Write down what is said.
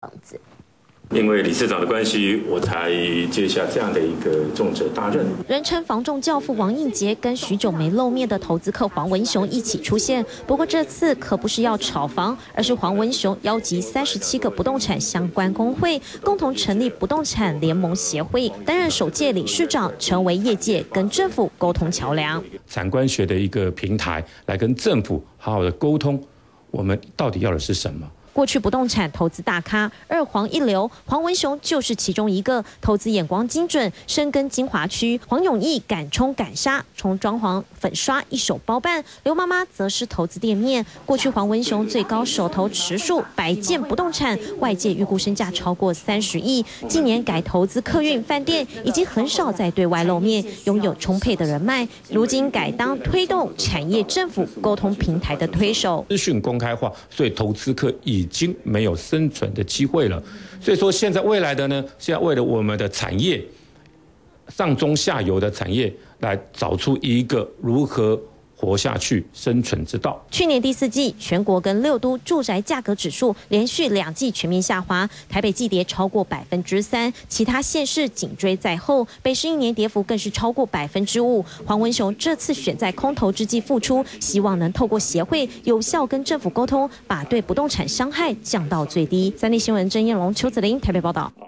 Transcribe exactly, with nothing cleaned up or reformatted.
房子。 因为理事长的关系，我才接下这样的一个重责大任。 人称房仲教父王应杰跟许久没露面的投资客黄文雄一起出现，不过这次可不是要炒房，而是黄文雄邀集三十七个不动产相关工会，共同成立不动产联盟协会，担任首届理事长，成为业界跟政府沟通桥梁。 产官学的一个平台，来跟政府好好的沟通，我们到底要的是什么？ 过去不动产投资大咖二黄一流，黄文雄就是其中一个，投资眼光精准，深耕精华区。黄永义敢冲敢杀，从装潢粉刷一手包办。刘妈妈则是投资店面。过去黄文雄最高手头持数百件不动产，外界预估身价超过三十亿。近年改投资客运饭店，已经很少再对外露面，拥有充沛的人脉。如今改当推动产业政府沟通平台的推手， 资讯公开化，所以投资客已经没有生存的机会了。所以说，现在未来的呢，现在为了我们的产业上中下游的产业，来找出一个如何活下去生存之道。 去年第四季，全国跟六都住宅价格指数连续两季全面下滑，台北季跌超过百分之三，其他县市紧追在后，北市一年跌幅更是超过百分之五。黄文雄这次选在空头之际复出，希望能透过协会有效跟政府沟通，把对不动产伤害降到最低。三立新闻郑燕龙、邱子玲台北报道。